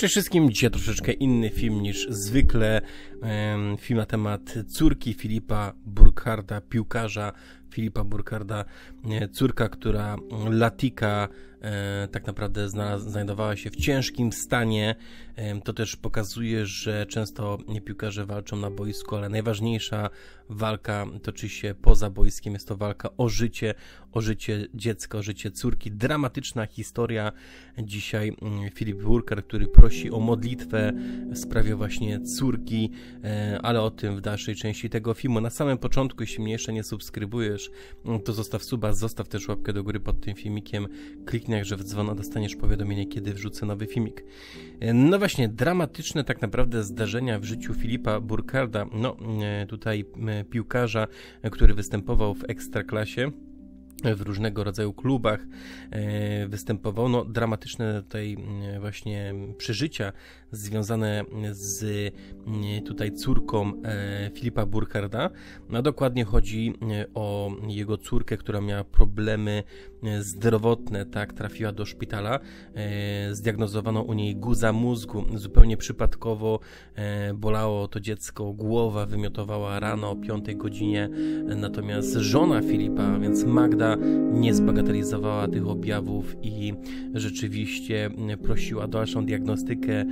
Cześć wszystkim, dzisiaj troszeczkę inny film niż zwykle, film na temat córki Filipa Burkharda, piłkarza Filipa Burkharda, córka, która Latika tak naprawdę znajdowała się w ciężkim stanie. To też pokazuje, że często piłkarze walczą na boisku, ale najważniejsza walka toczy się poza boiskiem. Jest to walka o życie dziecka, o życie córki. Dramatyczna historia. Dzisiaj Filip Burkhard, który prosi o modlitwę w sprawie właśnie córki, ale o tym w dalszej części tego filmu. Na samym początku, jeśli mnie jeszcze nie subskrybujesz, to zostaw suba, zostaw też łapkę do góry pod tym filmikiem, kliknij w dzwona, dostaniesz powiadomienie, kiedy wrzucę nowy filmik. No właśnie, dramatyczne tak naprawdę zdarzenia w życiu Filipa Burkharda, tutaj piłkarza, który występował w Ekstraklasie, w różnego rodzaju klubach występował. Dramatyczne tutaj właśnie przeżycia związane z tutaj córką Filipa Burkharda. Dokładnie chodzi o jego córkę, która miała problemy zdrowotne, tak, trafiła do szpitala, zdiagnozowano u niej guza mózgu, zupełnie przypadkowo bolało to dziecko, głowa wymiotowała rano o 5 godzinie, natomiast żona Filipa, więc Magda, nie zbagatelizowała tych objawów i rzeczywiście prosiła o dalszą diagnostykę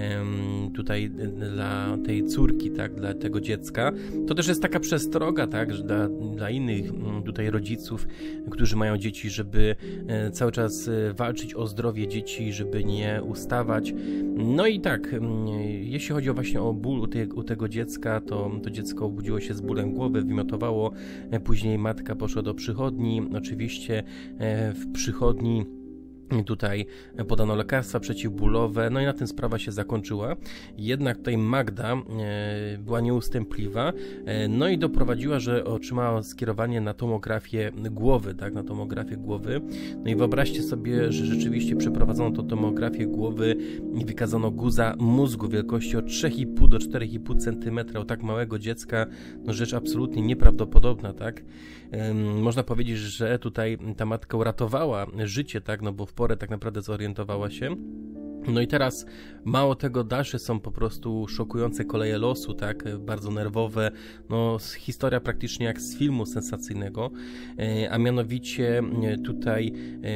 tutaj dla tej córki, tak, dla tego dziecka. To też jest taka przestroga, tak, dla innych tutaj rodziców, którzy mają dzieci, żeby cały czas walczyć o zdrowie dzieci, żeby nie ustawać. No i tak, jeśli chodzi właśnie o ból u tego dziecka, to dziecko obudziło się z bólem głowy, wymiotowało, później matka poszła do przychodni, oczywiście w przychodni tutaj podano lekarstwa przeciwbólowe, no i na tym sprawa się zakończyła. Jednak tutaj Magda była nieustępliwa, no i doprowadziła, że otrzymała skierowanie na tomografię głowy, tak, na tomografię głowy. No i wyobraźcie sobie, że rzeczywiście przeprowadzono tą tomografię głowy i wykazano guza mózgu wielkości od 3,5 do 4,5 cm u tak małego dziecka. No rzecz absolutnie nieprawdopodobna, tak. Można powiedzieć, że tutaj ta matka uratowała życie, tak, no bo w porę tak naprawdę zorientowała się. No i teraz mało tego, dalsze są po prostu szokujące koleje losu, tak, bardzo nerwowe, historia praktycznie jak z filmu sensacyjnego, a mianowicie tutaj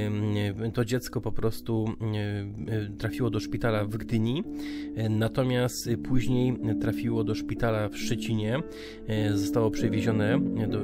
to dziecko po prostu trafiło do szpitala w Gdyni, natomiast później trafiło do szpitala w Szczecinie, zostało przewiezione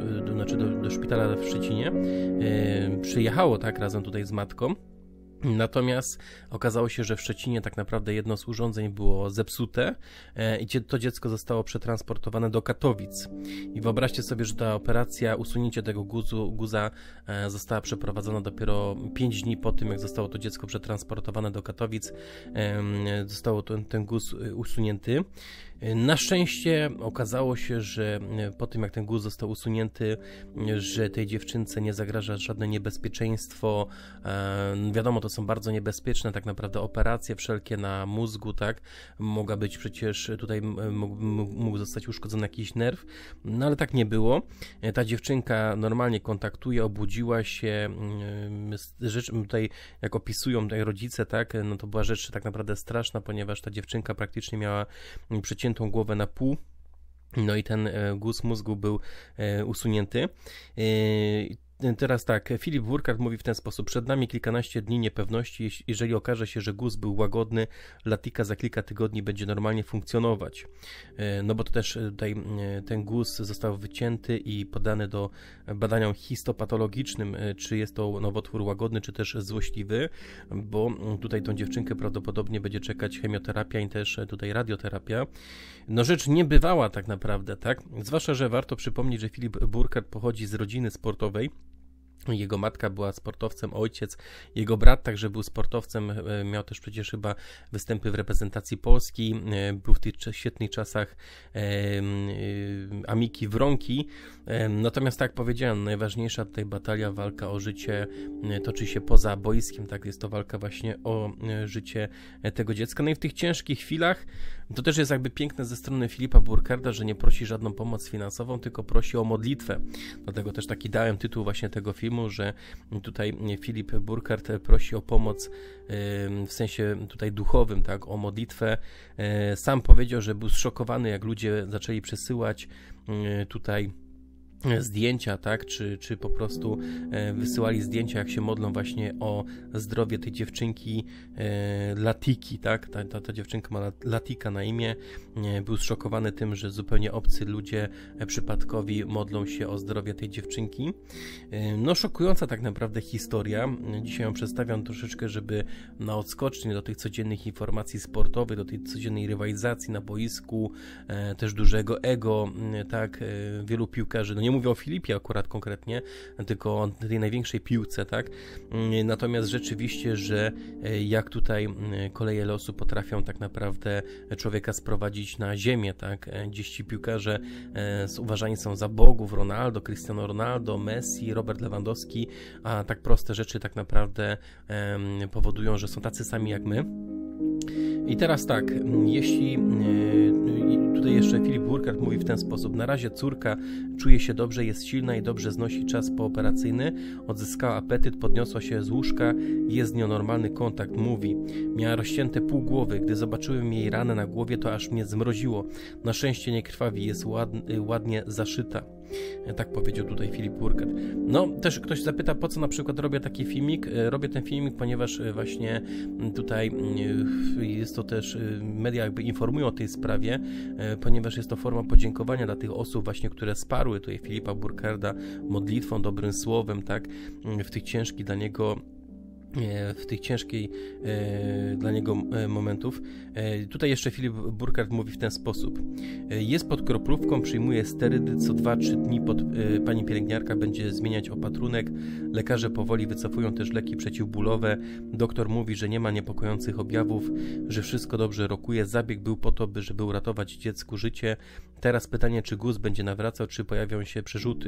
do szpitala w Szczecinie, przyjechało tak razem tutaj z matką. Natomiast okazało się, że w Szczecinie tak naprawdę jedno z urządzeń było zepsute i to dziecko zostało przetransportowane do Katowic. I wyobraźcie sobie, że ta operacja, usunięcie tego guza została przeprowadzona dopiero 5 dni po tym, jak zostało to dziecko przetransportowane do Katowic. Zostało ten guz usunięty. Na szczęście okazało się, że po tym, jak ten guz został usunięty, że tej dziewczynce nie zagraża żadne niebezpieczeństwo. Wiadomo, to są bardzo niebezpieczne tak naprawdę operacje wszelkie na mózgu, tak? Mogła być przecież tutaj, mógł zostać uszkodzony jakiś nerw, no ale tak nie było. Ta dziewczynka normalnie kontaktuje, obudziła się. Rzecz tutaj, jak opisują tutaj rodzice, tak? No to była rzecz tak naprawdę straszna, ponieważ ta dziewczynka praktycznie miała przeciętą głowę na pół. No i ten guz mózgu był usunięty. Teraz tak, Filip Burkhard mówi w ten sposób: przed nami kilkanaście dni niepewności. Jeżeli okaże się, że guz był łagodny, Latika za kilka tygodni będzie normalnie funkcjonować. No bo to też tutaj ten guz został wycięty i poddany do badaniom histopatologicznym, czy jest to nowotwór łagodny, czy też złośliwy, bo tutaj tą dziewczynkę prawdopodobnie będzie czekać chemioterapia i też tutaj radioterapia. No rzecz niebywała tak naprawdę, tak? Zwłaszcza, że warto przypomnieć, że Filip Burkhard pochodzi z rodziny sportowej. Jego matka była sportowcem, ojciec, jego brat także był sportowcem, miał też przecież chyba występy w reprezentacji Polski, był w tych świetnych czasach Amiki Wronki. Natomiast tak jak powiedziałem, najważniejsza tutaj batalia, walka o życie toczy się poza boiskiem, tak, jest to walka właśnie o życie tego dziecka. No i w tych ciężkich chwilach To też jest jakby piękne ze strony Filipa Burkharda, że nie prosi żadną pomoc finansową, tylko prosi o modlitwę. Dlatego też taki dałem tytuł właśnie tego filmu, że tutaj Filip Burkhard prosi o pomoc w sensie tutaj duchowym, tak, o modlitwę. Sam powiedział, że był zszokowany, jak ludzie zaczęli przesyłać tutaj zdjęcia, tak, czy po prostu wysyłali zdjęcia, jak się modlą właśnie o zdrowie tej dziewczynki Latiki, tak, ta dziewczynka ma Latika na imię. Był zszokowany tym, że zupełnie obcy ludzie przypadkowi modlą się o zdrowie tej dziewczynki. No szokująca tak naprawdę historia. Dzisiaj ją przedstawiam troszeczkę, żeby na odskocznie do tych codziennych informacji sportowych, do tej codziennej rywalizacji na boisku, też dużego ego, tak, wielu piłkarzy, no nie mówię o Filipie akurat konkretnie, tylko o tej największej piłce, tak? Natomiast rzeczywiście, że jak tutaj koleje losu potrafią tak naprawdę człowieka sprowadzić na ziemię, tak? Dziś ci piłkarze uważani są za bogów, Ronaldo, Cristiano Ronaldo, Messi, Robert Lewandowski, a tak proste rzeczy tak naprawdę powodują, że są tacy sami jak my. I teraz tak, jeśli tutaj jeszcze Filip Burkhard mówi w ten sposób: na razie córka czuje się dobrze, jest silna i dobrze znosi czas pooperacyjny, odzyskała apetyt, podniosła się z łóżka, jest z nią normalny kontakt, mówi. Miała rozcięte pół głowy, gdy zobaczyłem jej ranę na głowie, to aż mnie zmroziło. Na szczęście nie krwawi, jest ładnie zaszyta. Tak powiedział tutaj Filip Burkhard. No, też ktoś zapyta, po co na przykład robię taki filmik. Robię ten filmik, ponieważ właśnie tutaj jest to też, media jakby informują o tej sprawie, ponieważ jest to forma podziękowania dla tych osób właśnie, które wsparły tutaj Filipa Burkharda modlitwą, dobrym słowem, tak, w tych ciężkich dla niego dla niego momentów. Tutaj jeszcze Filip Burkhard mówi w ten sposób: jest pod kroplówką, przyjmuje sterydy, co 2-3 dni pani pielęgniarka będzie zmieniać opatrunek, lekarze powoli wycofują też leki przeciwbólowe, doktor mówi, że nie ma niepokojących objawów, że wszystko dobrze rokuje, zabieg był po to, żeby uratować dziecku życie. Teraz pytanie, czy guz będzie nawracał, czy pojawią się przerzuty.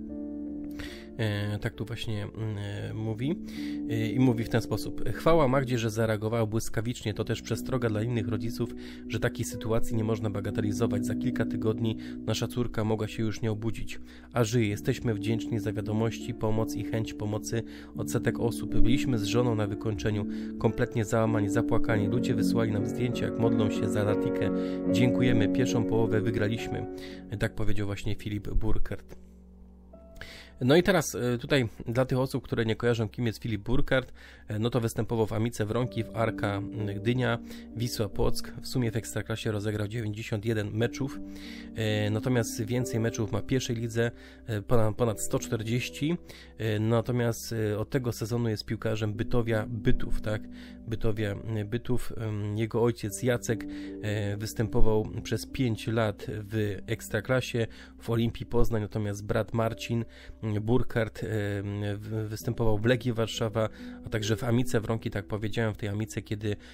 Tak tu właśnie mówi i mówi w ten sposób: chwała Magdzie, że zareagowała błyskawicznie, to też przestroga dla innych rodziców, że takiej sytuacji nie można bagatelizować. Za kilka tygodni nasza córka mogła się już nie obudzić, a żyje. Jesteśmy wdzięczni za wiadomości, pomoc i chęć pomocy od setek osób. Byliśmy z żoną na wykończeniu, kompletnie załamani, zapłakani. Ludzie wysłali nam zdjęcia, jak modlą się za Latikę. Dziękujemy, pierwszą połowę wygraliśmy. Tak powiedział właśnie Filip Burkhard. No i teraz tutaj dla tych osób, które nie kojarzą, kim jest Filip Burkhard, no to występował w Amice Wronki, w Arka Gdynia, Wisła Płock. W sumie w Ekstraklasie rozegrał 91 meczów, natomiast więcej meczów ma w pierwszej lidze, ponad 140, natomiast od tego sezonu jest piłkarzem Bytowia Bytów, tak? Bytowia Bytów. Jego ojciec Jacek występował przez 5 lat w Ekstraklasie, w Olimpii Poznań, natomiast brat Marcin Burkhard występował w Legii Warszawa, a także w Amice Wronki, tak powiedziałem, w tej Amice,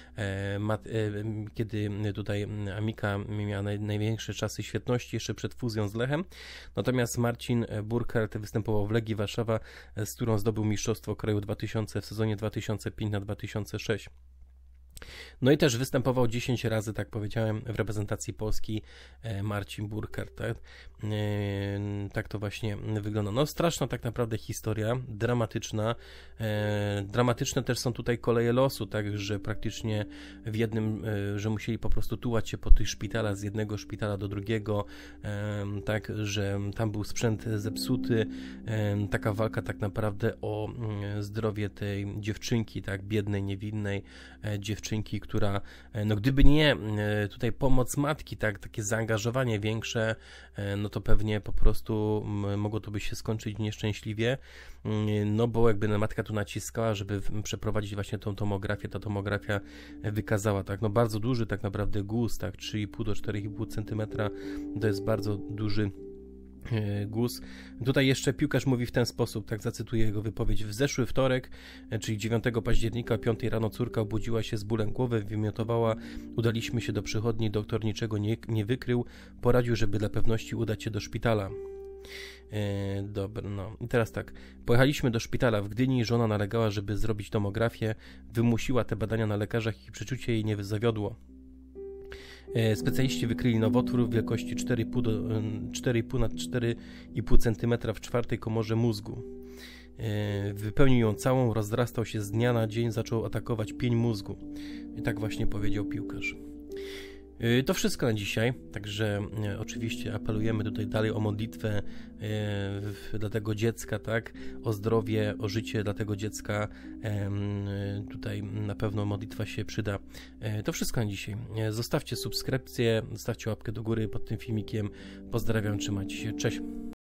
kiedy tutaj Amika miała największe czasy świetności jeszcze przed fuzją z Lechem. Natomiast Marcin Burkhard występował w Legii Warszawa, z którą zdobył mistrzostwo kraju w sezonie 2005-2006. No i też występował 10 razy, tak powiedziałem, w reprezentacji Polski Marcin Burkhard. Tak? Tak to właśnie wygląda. No straszna tak naprawdę historia, dramatyczna. Dramatyczne też są tutaj koleje losu, tak, że praktycznie w jednym, że musieli po prostu tułać się po tych szpitalach, z jednego szpitala do drugiego, tak, że tam był sprzęt zepsuty. Taka walka tak naprawdę o zdrowie tej dziewczynki, tak, biednej, niewinnej dziewczynki, która, no gdyby nie tutaj pomoc matki, tak, takie zaangażowanie większe, no to pewnie po prostu mogło to by się skończyć nieszczęśliwie, no bo jakby matka tu naciskała, żeby przeprowadzić właśnie tą tomografię, ta tomografia wykazała, tak, no bardzo duży tak naprawdę guz, tak, 3,5 do 4,5 cm, to jest bardzo duży guz. Tutaj jeszcze piłkarz mówi w ten sposób, tak zacytuję jego wypowiedź: w zeszły wtorek, czyli 9 października o 5 rano córka obudziła się z bólem głowy, wymiotowała, udaliśmy się do przychodni, doktor niczego nie wykrył, poradził, żeby dla pewności udać się do szpitala. Dobra, no i teraz tak, pojechaliśmy do szpitala w Gdyni, żona nalegała, żeby zrobić tomografię, wymusiła te badania na lekarzach i przeczucie jej nie zawiodło. Specjaliści wykryli nowotwór wielkości 4,5 na 4,5 cm w czwartej komorze mózgu. Wypełnił ją całą, rozrastał się z dnia na dzień, zaczął atakować pień mózgu. I tak właśnie powiedział piłkarz. To wszystko na dzisiaj, także oczywiście apelujemy tutaj dalej o modlitwę dla tego dziecka, tak, o zdrowie, o życie dla tego dziecka. Tutaj na pewno modlitwa się przyda. To wszystko na dzisiaj. Zostawcie subskrypcję, zostawcie łapkę do góry pod tym filmikiem. Pozdrawiam, trzymajcie się, cześć.